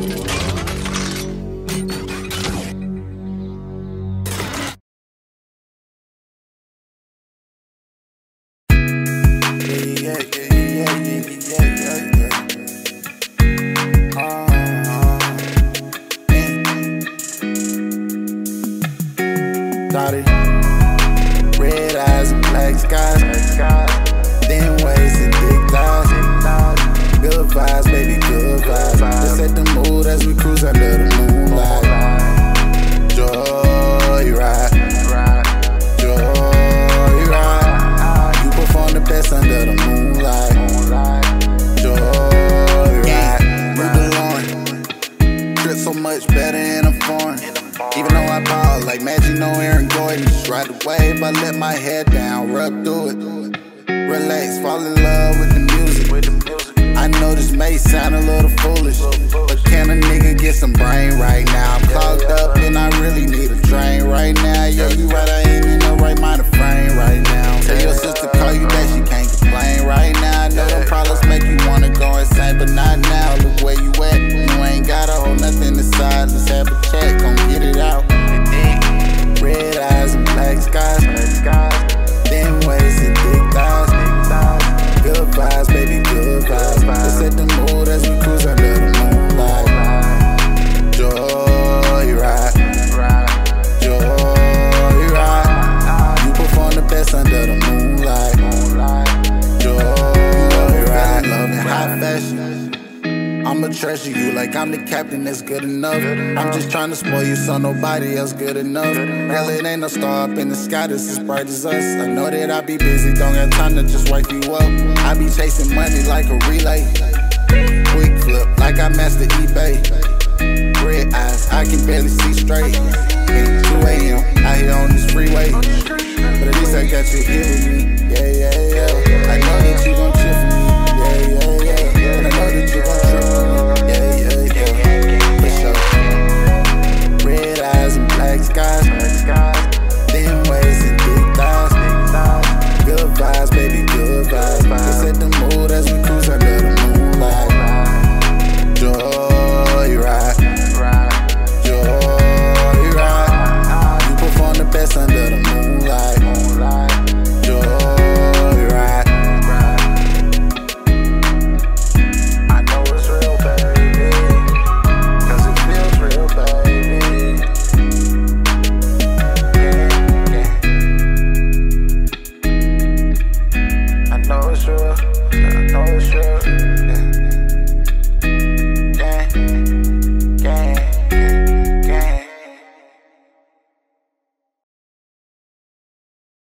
Red eyes and black skies, thin waist and thick thighs. Good vibes, baby, good vibes. Just set the mood as we cruise under the moonlight. Joyride, joyride. You perform the best under the moonlight. Joyride, move the lawn. Trip so much better in a foreign. Even though I ball like Magic, no Aaron Gordon. Just ride the wave, I let my head down, rub through it. Relax, fall in love with the music. I know this may sound a little foolish, but can a nigga get some brain right now? I'm clogged up and I really need a drain right now. Yeah, you right, I ain't in the right mind of frame right now. Tell your sister call you back, she can't complain right now. I know them problems make you wanna go insane, but not now. Look where you at, you ain't gotta hold nothing aside. Let's have a chat, gon' get it out. Red eyes and black skies, thin waist and thick thighs. Good vibes, baby, good vibes. Let's set the mood as we cruise under the moonlight. Joyride, joyride. You perform the best under the moonlight. Joyride, love and high fashion. I'ma treasure you like I'm the captain, that's good enough. I'm just trying to spoil you so nobody else good enough. Girl, it ain't no star up in the sky that's as bright as us. I know that I be busy, don't got time to just wipe you up. I be chasing money like a relay. Quick flip, like I